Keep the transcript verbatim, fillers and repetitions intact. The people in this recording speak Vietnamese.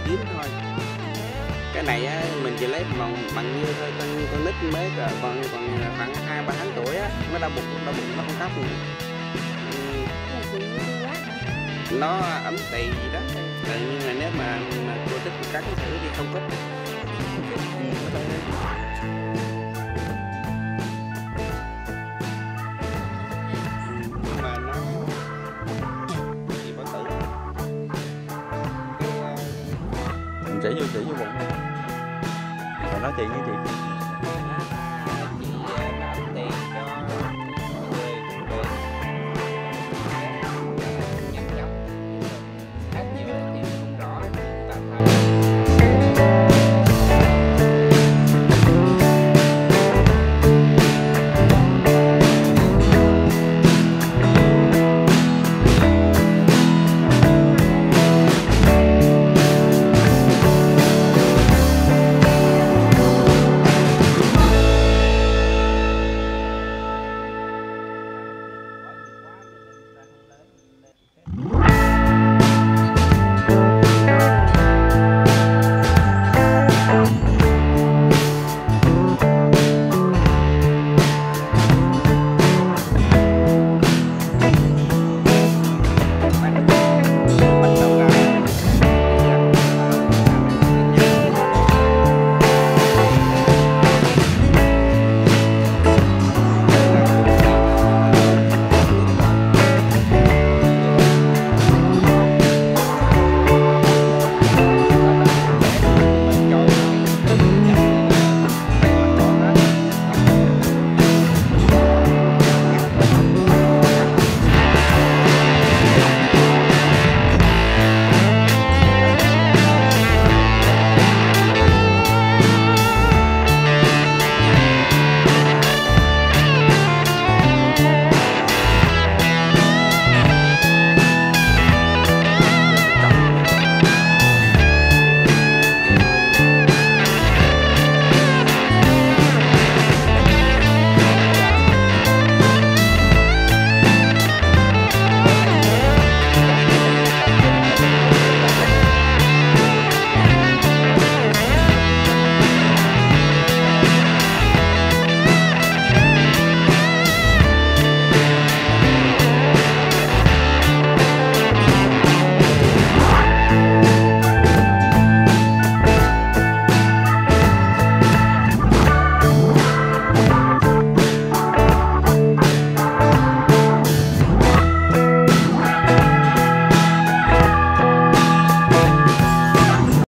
hiếm thôi. Cái này á, mình chỉ lấy bằng bằng như thôi, con con nít mới cỡ còn còn khoảng hai ba tháng tuổi á, nó đau bụng đau bụng nó không khóc nữa. Ừ, nó ấm tỳ gì đó. Tự nhưng mà nếu mà, mà cô thích cắn thử thì không thích. Nhưng mà nó chỉ bảo tử. Mình chỉ vô chỉ vô bụng. Rồi nói chuyện với chị.